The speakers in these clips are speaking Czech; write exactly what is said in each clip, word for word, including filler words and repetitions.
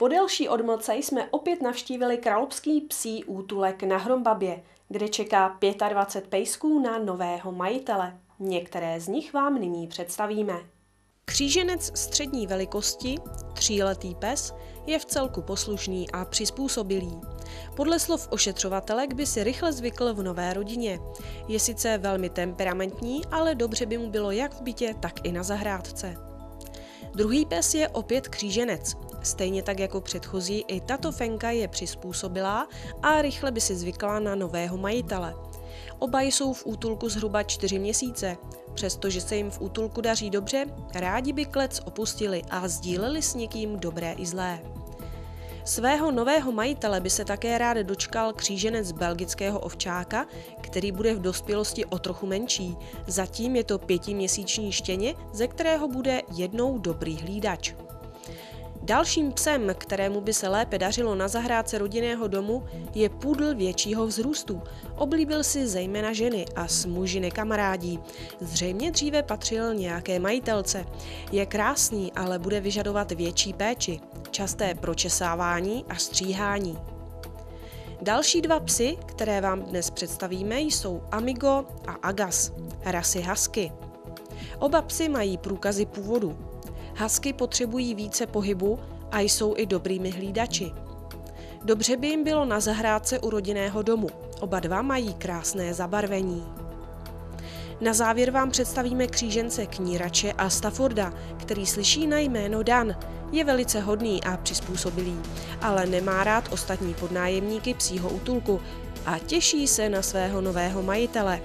Po delší odmlce jsme opět navštívili Kralupský psí útulek na Hrombabě, kde čeká dvacet pět pejsků na nového majitele. Některé z nich vám nyní představíme. Kříženec střední velikosti, tříletý pes, je v celku poslušný a přizpůsobilý. Podle slov ošetřovatelek by si rychle zvykl v nové rodině. Je sice velmi temperamentní, ale dobře by mu bylo jak v bytě, tak i na zahrádce. Druhý pes je opět kříženec. Stejně tak jako předchozí, i tato fenka je přizpůsobilá a rychle by si zvykla na nového majitele. Oba jsou v útulku zhruba čtyři měsíce. Přestože se jim v útulku daří dobře, rádi by klec opustili a sdíleli s někým dobré i zlé. Svého nového majitele by se také rád dočkal kříženec belgického ovčáka, který bude v dospělosti o trochu menší. Zatím je to pětiměsíční štěně, ze kterého bude jednou dobrý hlídač. Dalším psem, kterému by se lépe dařilo na zahrádce rodinného domu, je pudl většího vzrůstu. Oblíbil si zejména ženy a s muži nekamarádí. Zřejmě dříve patřil nějaké majitelce. Je krásný, ale bude vyžadovat větší péči, časté pročesávání a stříhání. Další dva psy, které vám dnes představíme, jsou Amigo a Agas, rasy husky. Oba psy mají průkazy původu. Husky potřebují více pohybu a jsou i dobrými hlídači. Dobře by jim bylo na zahrádce u rodinného domu. Oba dva mají krásné zabarvení. Na závěr vám představíme křížence Knírače a Stafforda, který slyší na jméno Dan. Je velice hodný a přizpůsobilý, ale nemá rád ostatní podnájemníky psího útulku a těší se na svého nového majitele.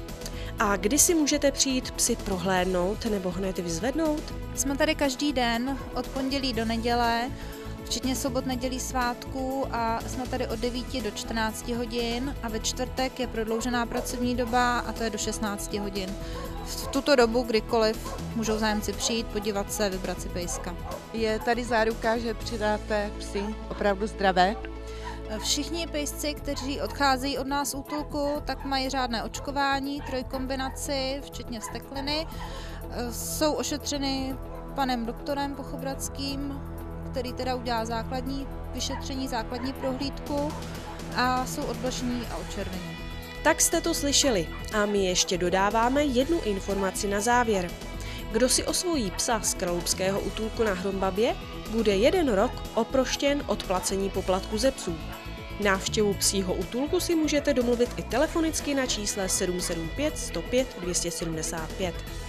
A kdy si můžete přijít psy prohlédnout nebo hned vyzvednout? Jsme tady každý den, od pondělí do neděle, včetně sobot, nedělí, svátků, a jsme tady od devíti do čtrnácti hodin a ve čtvrtek je prodloužená pracovní doba a to je do šestnácti hodin. V tuto dobu kdykoliv můžou zájemci přijít, podívat se, vybrat si pejska. Je tady záruka, že přidáte psy opravdu zdravé? Všichni pejsci, kteří odcházejí od nás z útulku, tak mají řádné očkování, trojkombinaci, včetně vztekliny. Jsou ošetřeny panem doktorem Pochobradským, který teda udělá základní vyšetření, základní prohlídku, a jsou odvlažení a odčervení. Tak jste to slyšeli a my ještě dodáváme jednu informaci na závěr. Kdo si osvojí psa z Kralupského útulku na Hrombabě, bude jeden rok oproštěn od placení poplatku ze psů. Návštěvu psího útulku si můžete domluvit i telefonicky na čísle sedm sedm pět sto pět dvě sedmdesát pět.